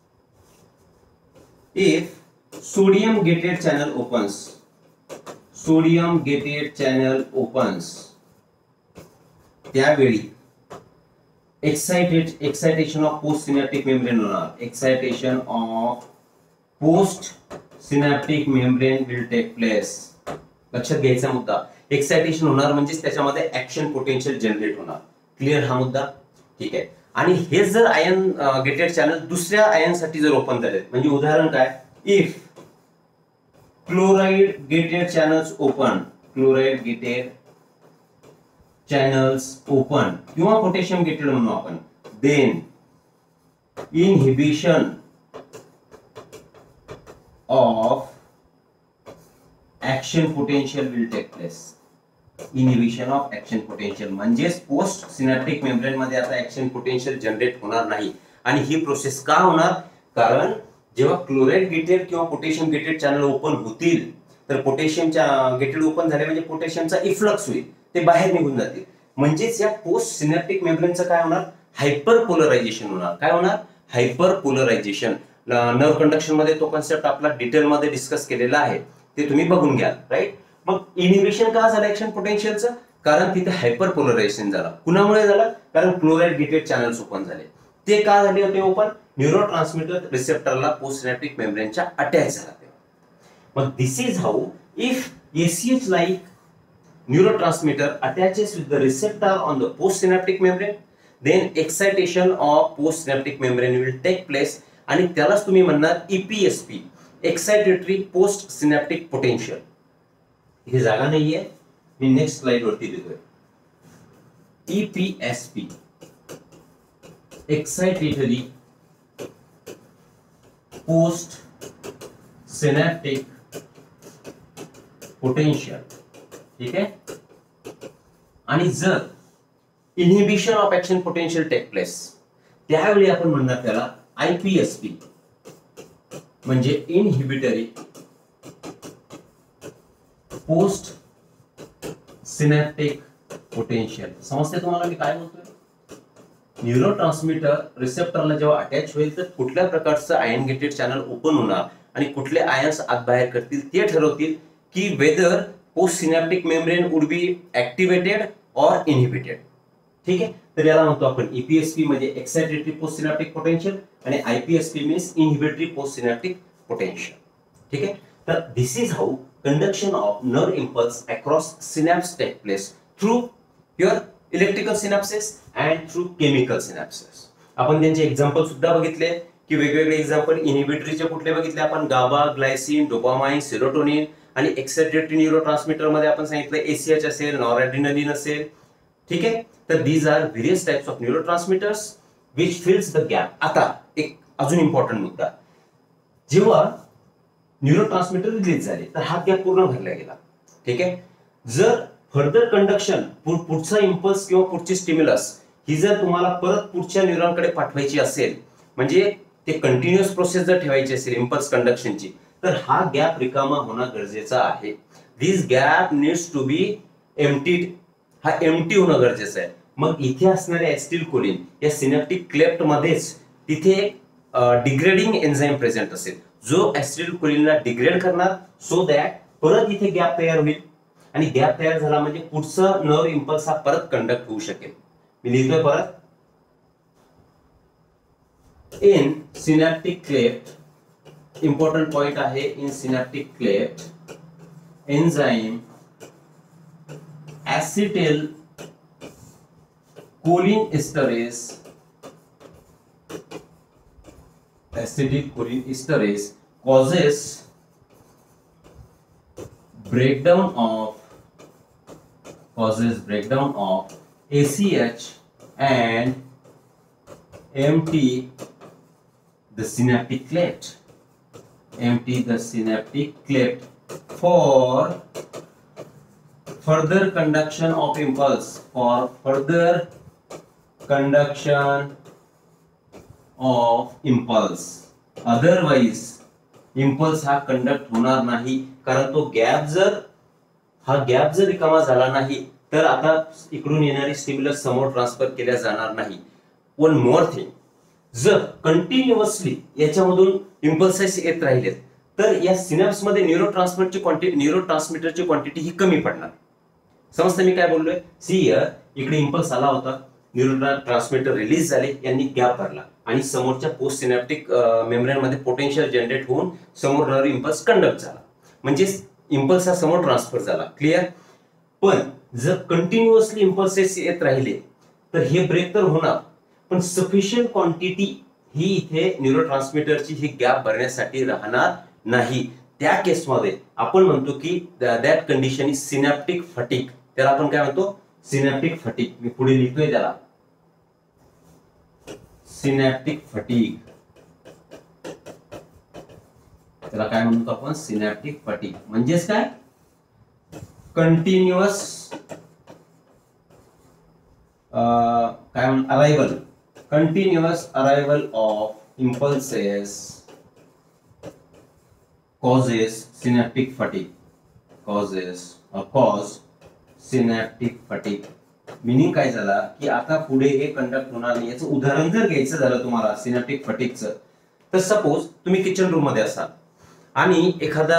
if sodium gated channel opens, sodium gated channel opens, त्यावेळी excited excitation of post synaptic membrane होणार. Excitation of post synaptic membrane will take place. लक्षात घ्यायचा मुद्दा, एक्साइटेशन होणार म्हणजे त्याच्यामध्ये ऍक्शन पोटेन्शियल जनरेट होणार. क्लिअर हा मुद्दा? ठीक आहे. आणि हे जर आयन गेटेड चॅनल दुसऱ्या आयन साठी जर ओपन झाले, म्हणजे उदाहरण काय, if chloride gated channels open, chloride gated channels open किंवा पोटॅशियम गेटेड म्हणू आपण, then inhibition of action potential will take place. Inhibition of action potential म्हणजे पोस्ट सिनॅप्टिक मेम्ब्रेन मध्ये आता ऍक्शन पोटेन्शियल जनरेट होणार नाही. आणि ही प्रोसेस का होणार? कारण जेव्हा क्लोराइड गेटेड किंवा पोटॅशियम गेटेड चॅनल ओपन होतील तर पोटॅशियमच्या गेटेड ओपन झाले म्हणजे पोटॅशियमचा इफ्लक्स होईल, ते बाहेर निघून जातील. म्हणजेच या पोस्ट सिनॅप्टिक मेम्ब्रेनचं काय होणार? हायपर पोलरायझेशन होणार. काय होणार? Hyper polarisation. नर्व कंडक्शन मध्ये तो कन्सेप्ट आपला डिटेल मध्ये डिस्कस केलेला आहे, ते तुम्ही बघून घ्या. राईट. मग इनहिबिशन का झालं ऍक्शन पोटेन्शियलचं? कारण तिथे हायपर पोलरायझेशन झालं. कुणामुळे झालं? कारण क्लोराइड गेटेड चॅनल्स ओपन झाले. ते का झाले होते ओपन? न्यूरोट्रान्समीटर रिसेप्टरला पोस्ट सिनॅप्टिक मेम्ब्रेनच्या अटॅच झाला तेव्हा. मग this is how if ACH like neurotransmitter attaches with the receptor on the postsynaptic membrane, then excitation of postsynaptic membrane will take place आणि त्यालाच तुम्ही म्हणणार EPSP, excitatory post synaptic potential. इथे जागा नाहीये, मी नेक्स्ट स्लाइड वरती देतोय. EPSP excitatory post synaptic potential. ठीक आहे. आणि जर inhibition of action potential take place त्यावेळी आपण म्हणणार त्याला आयपीएसपी म्हणजे इनहिबिटरी पोस्ट सिनॅप्टिक पोटेन्शियल. समजते तुम्हाला मी काय बोलतोय? न्यूरोट्रान्समीटर रिसेप्टरला जेव्हा अटॅच होईल तर कुठल्या प्रकारचं आयन गेटेड चॅनल ओपन होणार आणि कुठले आयन्स आत बाहेर करतील ते ठरवतील की whether post synaptic membrane would be activated or inhibited. ठीक आहे. तर याला म्हणतो आपण ईपीएसपी म्हणजे एक्साइटेटरी पोस्ट सिनॅप्टिक पोटेन्शियल आणि IPSP means inhibitory post synaptic potential. ठीक आहे. तर this is how conduction of nerve impulse across synapse take place through your electrical synapses and through chemical synapses. आपण त्यांचे एक्झाम्पल सुद्धा बघितले की वेगवेगळे एक्झाम्पल इनहिबिटरीचे कुठले बघितले आपण? GABA, glycine, dopamine, serotonin. आणि एक्साइटेटरी न्यूरोट्रान्समीटर मध्ये आपण सांगितलं एसीएच असेल, नॉरएड्रिनलिन असेल. ठीक आहे. तर these are various types of neurotransmitters which fills the gap. आता एक अजून इम्पॉर्टंट मुद्दा, जेव्हा न्यूरोट्रान्समीटर रिलीज झाले तर हा गॅप पूर्ण भरला गेला. ठीक आहे. जर फर्दर कंडक्शन पुढचा इम्पल्स किंवा पुढची स्टिम्युलस ही जर तुम्हाला परत पुढच्या न्यूरॉनकडे पाठवायची असेल, म्हणजे ते कंटिन्युअस प्रोसेस जर ठेवायची असेल इम्पल्स कंडक्शनची, तर हा गॅप रिकामा होणं गरजेचं आहे. This gap needs to be emptied. हा एम्प्टी होणं गरजेचं आहे. मग इथे असणारे ऍसिटिल कोलिन या सिनॅप्टिक क्लेफ्ट मध्येच तिथे डिग्रेडिंग एन्झाईम प्रेझेंट असेल जो ऍसिटिल कोलिनला डिग्रेड करणार, सो दॅट परत इथे गॅप तयार होईल. आणि गॅप तयार झाला म्हणजे पुढचं नर्व इम्पल्स हा परत कंडक्ट होऊ शकेल. मी लिहितोय परत. In synaptic cleft, important point आहे, in synaptic cleft enzyme acetyl choline esterase acetyl choline esterase causes breakdown of causes breakdown of A C H and empty the synaptic cleft. Empty the synaptic cleft for further conduction of impulse. For further conduction of impulse. Otherwise impulse हा conduct होणार नाही, कारण तो gap जर हा gap जर रिकामा झाला नाही तर आता इकडून येणारी स्टिम्युलस समोर ट्रान्सफर केल्या जाणार नाही. वन मोर थिंग, जर कंटिन्युअसली याच्यामधून इम्पल्सेस येत राहिले तर या सिनॅप्स मध्ये न्यूरोट्रान्समीटरची क्वांटिटी न्यूरोट्रान्समीटरची क्वांटिटी ही कमी पडणार. समजतं मी काय बोललोय? सी हियर, इकडे इम्पल्स आला होता, न्यूरोट्रान्समीटर रिलीज झाले, यांनी गॅप भरला आणि समोरच्या पोस्ट सिनॅप्टिक मेम्ब्रेन मध्ये पोटेन्शियल जनरेट होऊन समोर नर्व इम्पल्स कंडक्ट झाला, म्हणजे इम्पल्स हा समोर ट्रान्सफर झाला. क्लिअर? पण जर कंटिन्युअसली इम्पल्सेस येत राहिले तर हे ब्रेक तर होणार, पण सफिशियंट क्वांटिटी ही इथे न्यूरोट्रान्समीटरची ही गॅप भरण्यासाठी राहणार नाही. त्या केसमध्ये आपण म्हणतो की that condition is synaptic fatigue. त्याला आपण काय म्हणतो? Synaptic fatigue. मी पुढे लिहितोय त्याला सिनॅप्टिक फटीग. त्याला काय म्हणतो आपण? Synaptic fatigue. म्हणजेच काय? कंटिन्युअस काय म्हणतो? Arrival continuous arrival of impulses causes synaptic fatigue. causes or cause synaptic fatigue. Meaning काय झाला की आता पुढे हे कंडक्ट होणार नाही. याचं उदाहरण जर घ्यायचं झालं तुम्हाला सिनॅप्टिक फटीगचं, तर सपोज तुम्ही किचन रूम मध्ये असाल आणि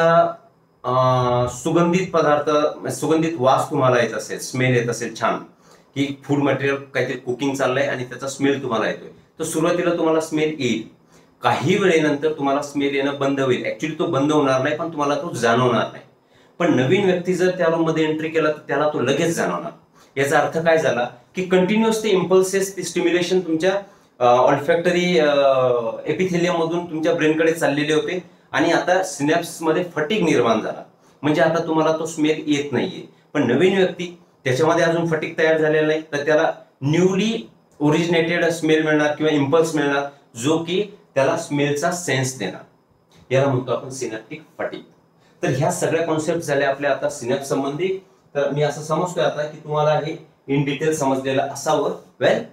एखादा सुगंधित पदार्थ, सुगंधित वास तुम्हाला येत असेल, स्मेल येत असेल छान, की फूड मटेरियल काहीतरी कुकिंग चाललंय आणि त्याचा स्मेल तुम्हाला येतोय, तर सुरुवातीला तुम्हाला स्मेल येईल, काही वेळेनंतर तुम्हाला स्मेल येणं बंद होईल. ऍक्च्युली तो बंद होणार नाही, पण तुम्हाला तो जाणवणार नाही. पण नवीन व्यक्ती जर त्या रूम मध्ये एंट्री केला तर त्याला तो लगेच जाणवणार. याचा अर्थ काय झाला की कंटिन्युअस ते इम्पल्सेस, ते स्टिम्युलेशन तुमच्या ऑल्फॅक्टरी एपिथेलियम मधून तुमच्या ब्रेनकडे चाललेले होते आणि आता सिनॅप्स मध्ये फटीग निर्माण झाला, म्हणजे आता तुम्हाला तो स्मेल येत नाहीये. पण नवीन व्यक्ती, त्याच्यामध्ये अजून फटीग तयार झालेला नाही, तर त्याला न्यूली ओरिजिनेटेड स्मेल मिळणार किंवा इम्पल्स मिळणार, जो की त्याला स्मेलचा सेन्स देणार. याला म्हणतो आपण सिनॅप्टिक फटीग. तर ह्या सगळ्या कॉन्सेप्ट झाल्या आपल्या आता सिनॅप्स संबंधी. तर मी असं समजतोय आता की तुम्हाला हे इन डिटेल समजलेलं असावं. वेल,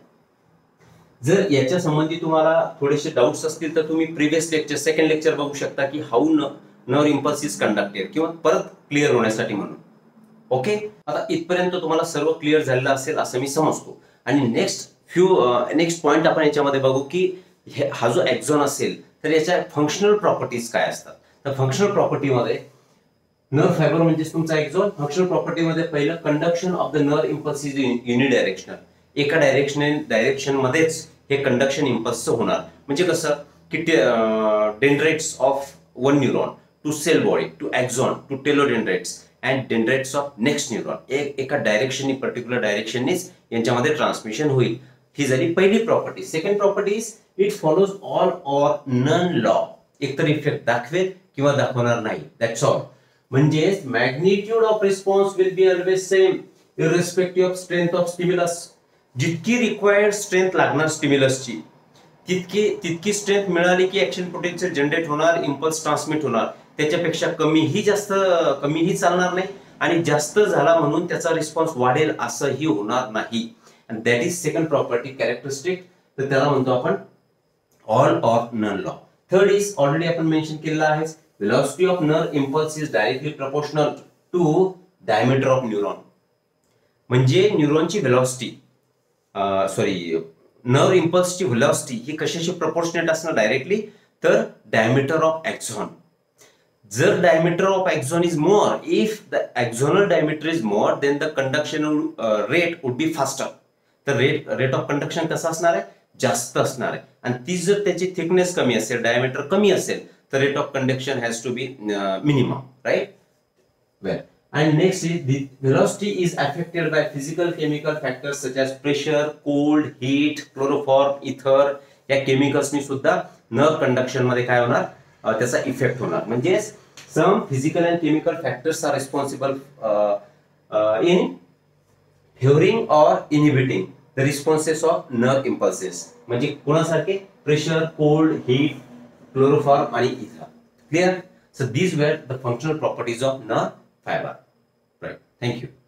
जर याच्या संबंधी तुम्हाला थोडेसे डाऊट्स असतील तर तुम्ही प्रिव्हियस लेक्चर, सेकंड लेक्चर बघू शकता की how nerve impulse is conducted, किंवा परत क्लिअर होण्यासाठी म्हणून. ओके, आता इथपर्यंत तुम्हाला सर्व क्लिअर झालेलं असेल असं मी समजतो. आणि नेक्स्ट फ्यू नेक्स्ट पॉइंट आपण याच्यामध्ये बघू की हा जो एक्झॉन असेल तर याच्या फंक्शनल प्रॉपर्टीज काय असतात. तर फंक्शनल प्रॉपर्टी मध्ये नर्व फायबर म्हणजे तुमचा एक्झॉन. फंक्शनल प्रॉपर्टी मध्ये पहिलं, conduction of the nerve impulse is unidirectional. एका डायरेक्शन डायरेक्शन मध्येच हे कंडक्शन इम्पल्स होणार. म्हणजे कसं की dendrites of one neuron to cell body to axon to telodendrites and dendrites of next neuron, एका डायरेक्शननी, पर्टिक्युलर डायरेक्शननीच यांच्यामध्ये ट्रान्समिशन होईल. ही झाली पहिली property. Second property is it follows all or none law. एकतर इफेक्ट दाखवेल किंवा दाखवणार नाही, दॅट्स ऑल. म्हणजे magnitude of response will be always same irrespective of strength of stimulus. जितकी रिक्वायर्ड स्ट्रेंथ लागणार स्टिम्युलसची, तितकी तितकी स्ट्रेंथ मिळाली की ऍक्शन पोटेन्शियल जनरेट होणार, इम्पल्स ट्रान्समिट होणार. त्याच्यापेक्षा कमीही जास्त कमीही चालणार नाही आणि जास्त झाला म्हणून त्याचा रिस्पॉन्स वाढेल असंही होणार नाही. And that is second property characteristic. तर त्याला म्हणतो आपण all or none law. Third is already आपण मेन्शन केलेला आहे, velocity of nerve impulse is directly proportional to diameter of neuron. म्हणजे न्यूरॉनची व्हेलॉसिटी, सॉरी नर्व इम्पल्सची व्हेलॉसिटी ही कशाशी प्रोपोर्शनेट असणार डायरेक्टली, तर डायमीटर ऑफ एक्झॉन. जर diameter of axon is more, if the axonal diameter is more, then the conduction rate would be faster. तर rate rate of conduction कसं असणार आहे? जास्त असणार आहे. आणि ती जर त्याची थिकनेस कमी असेल, डायमीटर कमी असेल, तर rate of conduction has to be minimum, right? Well, and next is the velocity is affected by physical chemical factors such as pressure, cold, heat, chloroform, ether. या केमिकल्सनी सुद्धा नर्व कंडक्शन मध्ये काय होणार? त्याचा इफेक्ट होणार. म्हणजे some physical and chemical factors are responsible uh, uh, in favoring or inhibiting the responses of nerve impulses, म्हणजे कोणासारखे प्रेशर, कोल्ड, हीट, क्लोरोफॉर्म आणि ether. Clear? So these were the functional properties of nerve fiber. Right. Thank you.